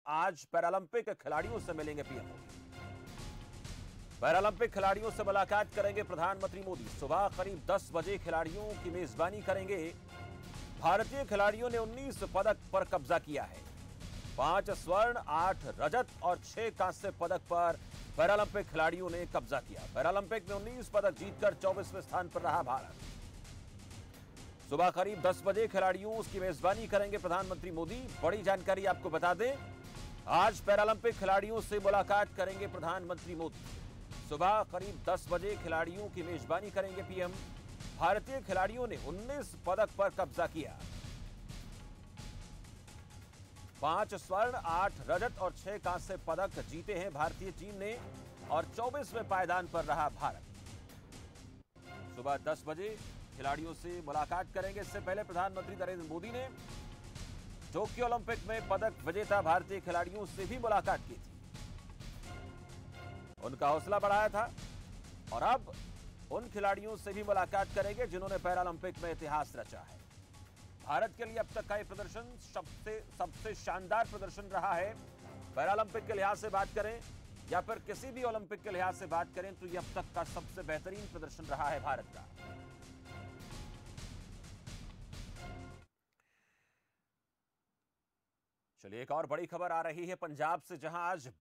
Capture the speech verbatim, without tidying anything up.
आज पैरालंपिक खिलाड़ियों से मिलेंगे पीएम मोदी। पैरालंपिक खिलाड़ियों से मुलाकात करेंगे प्रधानमंत्री मोदी। सुबह करीब दस बजे खिलाड़ियों की मेजबानी करेंगे। भारतीय खिलाड़ियों ने उन्नीस पदक पर कब्जा किया है। पांच स्वर्ण, आठ रजत और छह कांस्य पदक पर पैरालंपिक खिलाड़ियों ने कब्जा किया। पैरालंपिक में उन्नीस पदक जीतकर चौबीसवें स्थान पर रहा भारत। सुबह करीब दस बजे खिलाड़ियों की मेजबानी करेंगे प्रधानमंत्री मोदी। बड़ी जानकारी आपको बता दें, आज पैरालंपिक खिलाड़ियों से मुलाकात करेंगे प्रधानमंत्री मोदी। सुबह करीब दस बजे खिलाड़ियों की मेजबानी करेंगे पीएम। भारतीय खिलाड़ियों ने उन्नीस पदक पर कब्जा किया। पांच स्वर्ण, आठ रजत और छह कांस्य पदक जीते हैं भारतीय टीम ने और चौबीसवें पायदान पर रहा भारत। सुबह दस बजे खिलाड़ियों से मुलाकात करेंगे। इससे पहले प्रधानमंत्री नरेंद्र मोदी ने टोक्यो ओलंपिक में पदक विजेता भारतीय खिलाड़ियों से भी मुलाकात की थी, उनका हौसला बढ़ाया था और अब उन खिलाड़ियों से भी मुलाकात करेंगे जिन्होंने पैरालंपिक में इतिहास रचा है। भारत के लिए अब तक का यह प्रदर्शन सबसे सबसे शानदार प्रदर्शन रहा है। पैरालंपिक के लिहाज से बात करें या फिर किसी भी ओलंपिक के लिहाज से बात करें तो यह अब तक का सबसे बेहतरीन प्रदर्शन रहा है भारत का। चलिए, एक और बड़ी खबर आ रही है पंजाब से, जहां आज